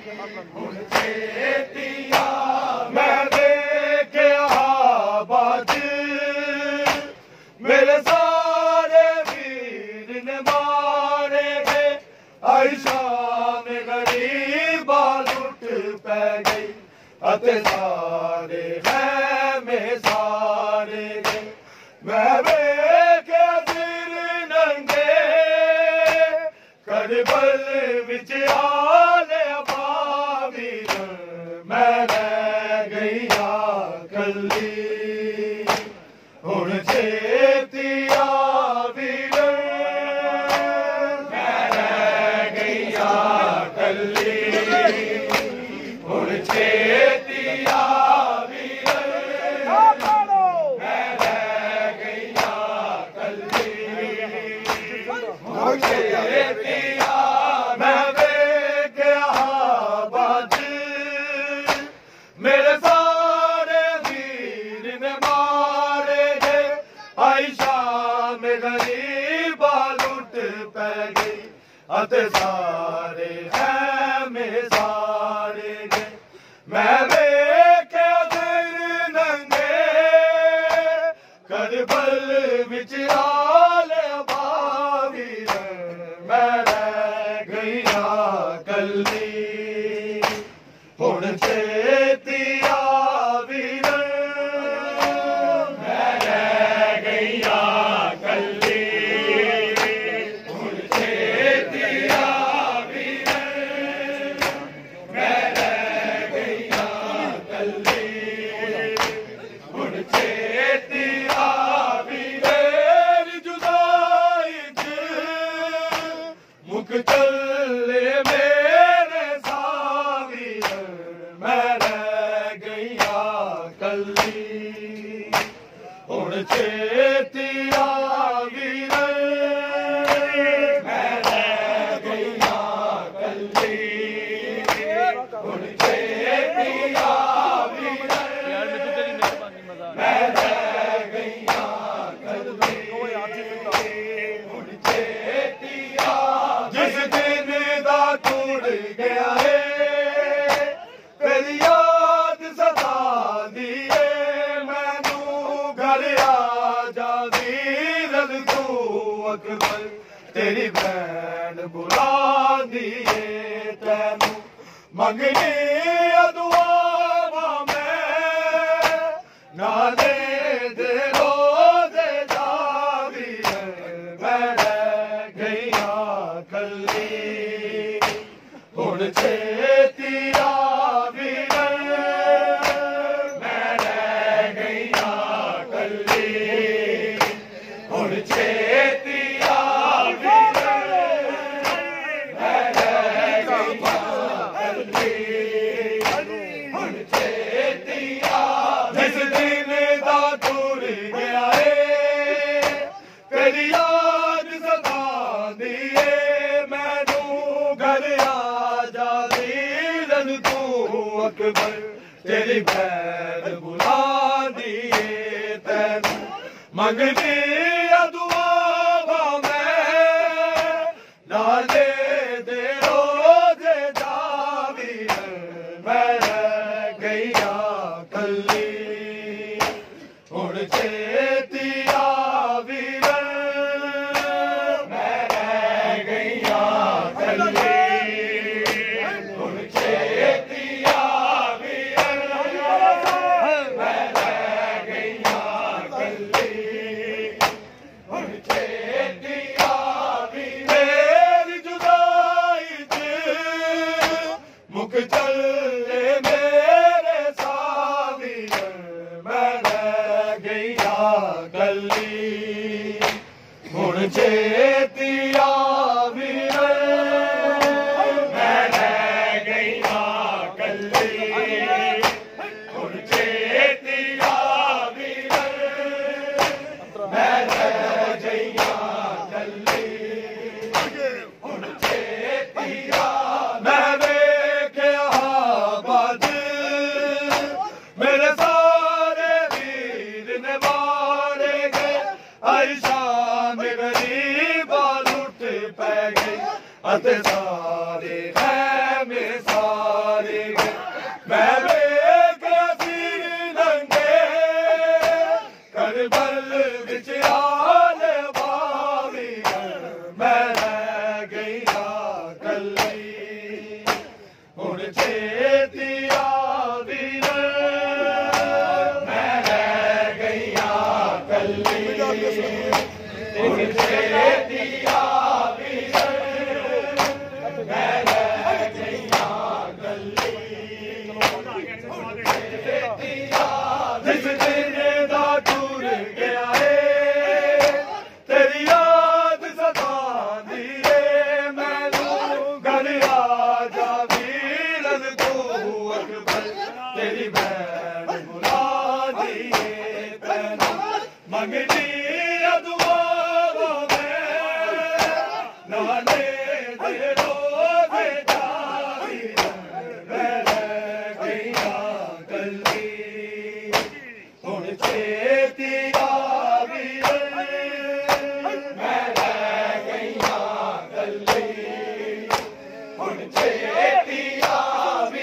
हुण चेतिया मैं देखिया बाज मेरे सारे वीर ने मारे गए आई शाम गरीबा लुट पै गई अते सारे खैमे सारे गए मैं वेख्या सिर नंगे करबल विच आले बावीर मैं रह गईया कल्ली हुण चेतिया वीर मैं रह गईया कल्ली हुण चेतिया वीर मैं रह गईया कल्ली हुण चेतिया मैं वेख्या बाज मेरे सारे वीर ने मारे गए आई शाम गरीबा लुट पै गई अते सारे खैमे सारे गए मैं वेख्या सिर नंगे करबल विच आले बावीर मैं रह गईया कल्ली हुण चेतिया वीर मैं रह गईया कल्ली हुण चेतिया वीर मैं रह गईया कल्ली हुण चेतिया वीर जुदाई च मुक चले मेरे सावीर मैं रह गईया कल्ली हुण चेतिया वीर मैं रह गईया कल्ली हुण चेतिया वीर मैं रह गईया कल्ली हुण चेतिया जिस दिन दा टूट गया है तेरी याद सतांदी है मैनू घर आ जा वीरन तू अकबर तेरी भैन बुलांदी है तैनू मंगनी दुआवा मैं नाले दे रोज़े जावी मैं रह गईया कल्ली हुण चेतिया वीर मैं रह गईया कल्ली हुण चेतिया वीर मैं रह गईया कल्ली हुण चेतिया जिस दिन दा टूर गया है तेरी याद सतांदी है मैनू घर आ जा वीरन तू अकबर तेरी भैन बुलांदी है तैनू मंगदी दुआवा मैं नाले दे रोज़े जावी मैं रह गईया कल्ली हुण चेतिया वीर मैं रह गईया कल्ली हुण चेतिया वीर मैं रह गईया कल्ली हुण चेतिया वीर तेरी जुदाई च मुक चले मेरे सावीर मैं रह गईया कल्ली हुण चेतिया वीर मैं रह गईया कल्ली हुण चेतिया वीर मैं रह गईया कल्ली हुण चेतिया मैं वेख्या बाज मेरे सारे वीर ने मारे गए आई शाम गरीबा लुट पै गई अते सारे खैमे सारे छेती आवी मैं रह गईया कल्ली हुण छेती आवी मैं रह गईया कल्ली जिस दिन दा टूर गया है तेरी याद सतांदी है मैनू घर आ जा वीरन तू अकबर तेरी भैन बुला दी है तैनू मंगदी दुआ मैं नाने दे रोज़े जावी मैं रह गईया कल्ली हुण छेती आवी मैं रह गईया कल्ली हुण छेती आवी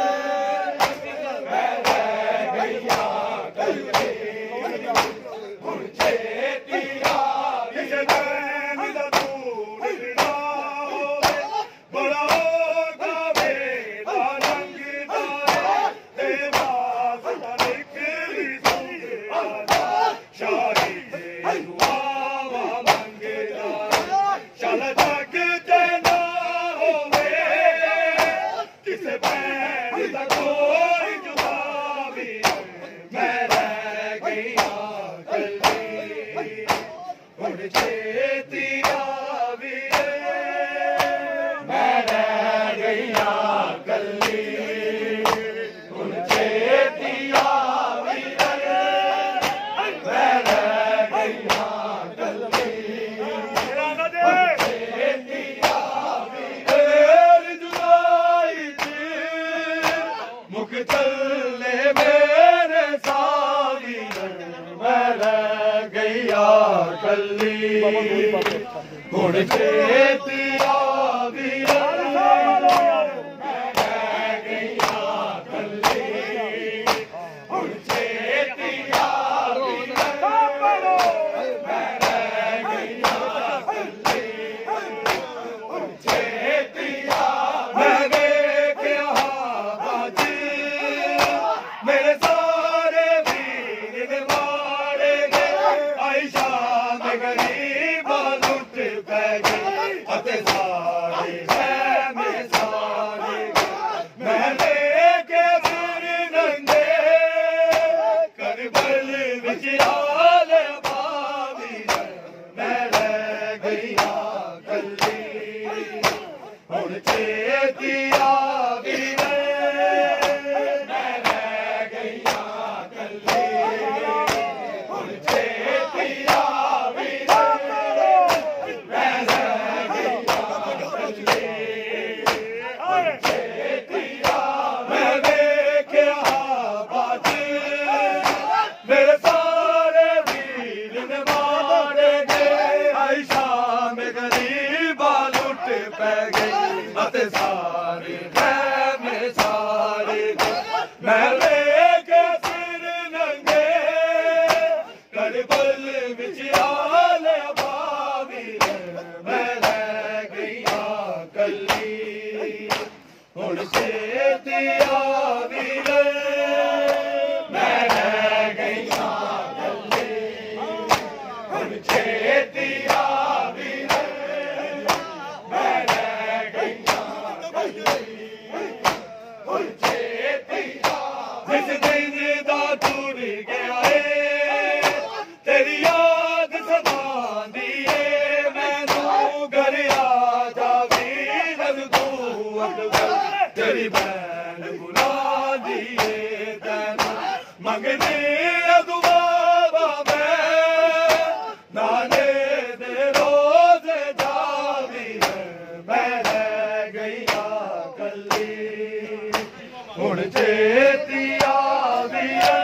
मैं रह गईया कल्ली हुण छेती आवी नैन दा दूर ना होवे बड़ा होगा वेदा रंगदा है ते बास दा निकली सुंदरा शाही दे दुआवा मंगदा चल जग ते ना होवे किसे बैर दा कोई जुदा भी मैं रह गईया कल्ली हुण छेती आवी मैं रह गईया कल्ली हुण छेती आवी मैं रह गईया कल्ली हुण छेती आवी तेरी जुदाई च मुख चले मेरे सावी मैं रह गईया कल्ली हुण छेती आवी मैं रह गईया कल्ली हुण छेती आवी मैं रह गईया कल्ली हुण छेती आवी मैं देखया बाजी मेरे सारे वीर ने मारे गए आई शाम गरीबा लुट पै गई अते सारे है मैं सारे मैं लेके सिर नंगे करबल विच आले बावी मैं रह गईया कल्ली हुण छेती आवी मैं रह गईया कल्ली हुण छेती आवी मैं रह गईया कल्ली हुण छेती आवी मैं देखया बाजी मेरे सारे वीर ने मारे गए आई शाम गरीबा लुट पै गई अते सारे है मैं सारे मैं लेके सिर नंगे करबल विच आले बावी मैं रह गईया कल्ली हुण छेती आवी मैं रह गईया कल्ली हुण छेती आवी मैं रह गईया कल्ली हुण छेती आवी जिस दिन दा टूर गया है तेरी याद सतांदी है मैनू घर आ जा वीरन तू अकबर तेरी भैन बुला दी है तैनू मंगदी दुआ मैं नाने दे रोज़े जावी मैं रह गईया कल्ली हुण छेती आवी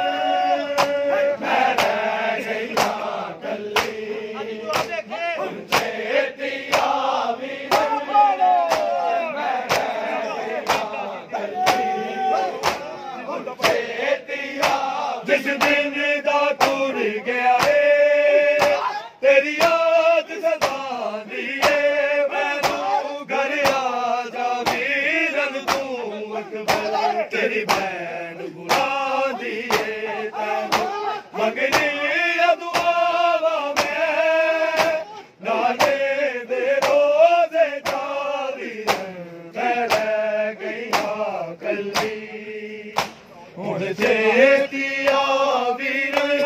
मैं रह गईया कल्ली हुण छेती आवी मैं रह गईया कल्ली हुण छेती आवी जिस दिन दा टूर गया है तेरी याद सतांदी है मैनू घर आ जा वीरन तू मकबल तेरी बैन बुला दिए तैनू मगनी दुआवा में नाले दे रोजे जारी मैं रह गई कली हुण छेती आवी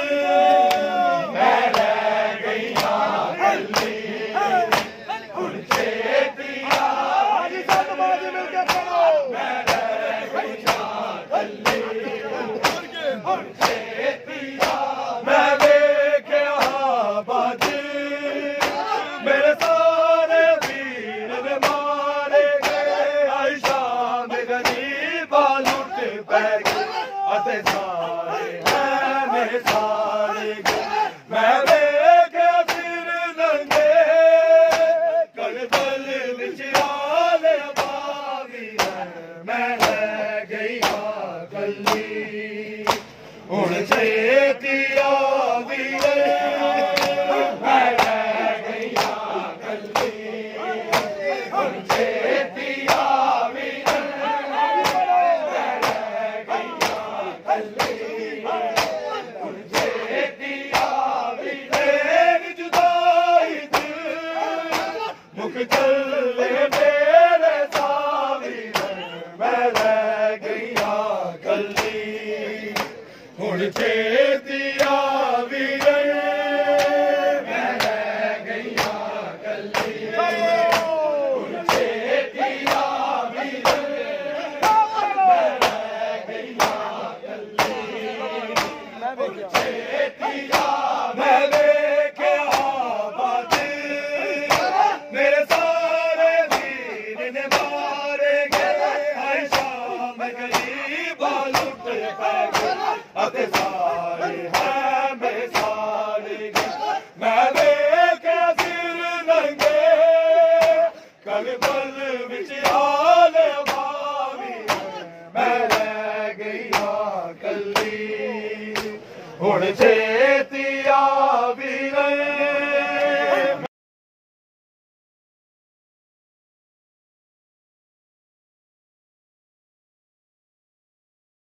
मैं रह गई कली हुण छेती आवी मैं रह गई कली हुण छेती मैं देखिया बज मेरे सारे वीर ने मारे गए आयशा में गरीबा लुट पै अते सारे हैं मेरे सारे मैं देखिया सिर नंगे करबल विच आले बावी मैं रह गई कली हुण छेती आवी मैं रह गई कली हुण छेती आवी मैं रह गई कली हुण छेती आवी तेरी जुदाई मुख चले मेरे सावी मैं रह गई कली हुण छेती आवी मैं रह गई कली हुण छेती आवी मैं रह गई कली हुण छेती मैं देखिया बज मेरे सारे वीर ने मारे गए आयशा में गरीबा लुट पै अते सारे हैं मेरे सारे मैं देखिया सिर नंगे करबल विच आले बावी मैं रह गई कली हुण छेती